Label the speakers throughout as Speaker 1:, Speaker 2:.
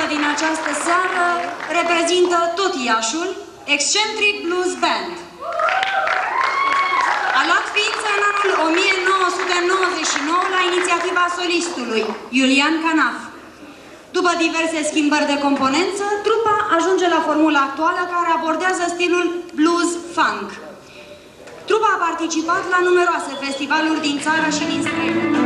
Speaker 1: din această seară reprezintă tot Iașul, Excentric Blues Band. A luat ființă în anul 1999 la inițiativa solistului, Iulian Canaf. După diverse schimbări de componență, trupa ajunge la formula actuală care abordează stilul blues-funk. Trupa a participat la numeroase festivaluri din țară și din străinătate.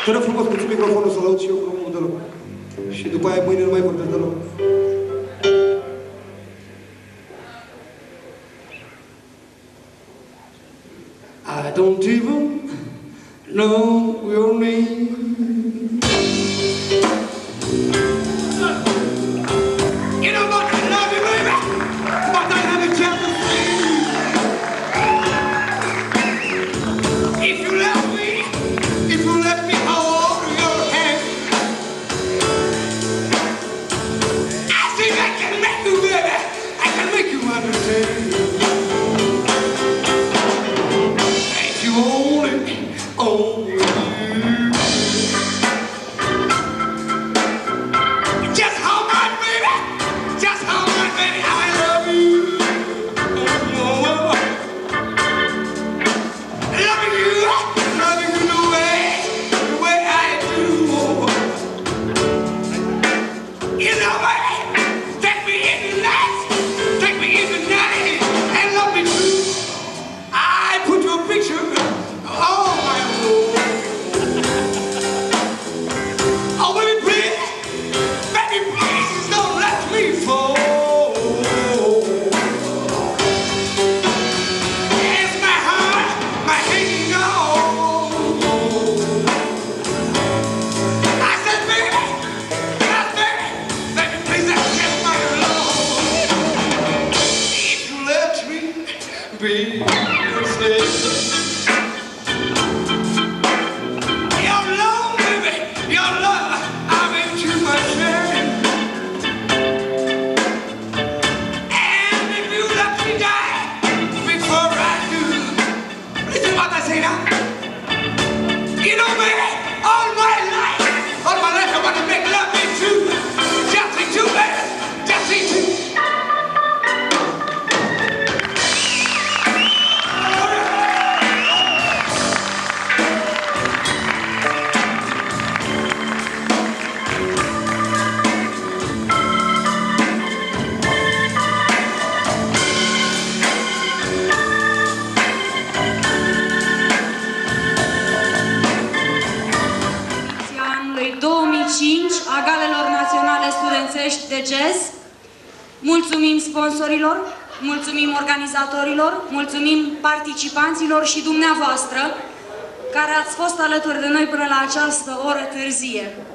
Speaker 2: Te rog frumos puțin microfonul să-l aud și eu cu deloc. Și după aia mâine nu mai vorbesc deloc. I don't even know your name. You know what, I love you, baby, but I have a chance to see. If you love me, if you let me hold your hand, I think I can make you, baby, I can make you understand. If you only just how much, baby, just how much, baby, I love you. Loving you the way I do. You know, baby, take me in the night, and love me true. I put your picture on my wall. Oh, baby, please don't let me fall. It's my heart, my hanging on. I said, baby, please accept my love. If you let me be your slave. Your love, baby, your love, I'm into my shame. And if you let me die before I do, listen what I say now. You know, baby, all my life I want to make love me too. Just me too, baby, just me too.
Speaker 1: Anului 2005 a Galelor Naționale Studențești de Jazz. Mulțumim sponsorilor, mulțumim organizatorilor, mulțumim participanților și dumneavoastră care ați fost alături de noi până la această oră târzie.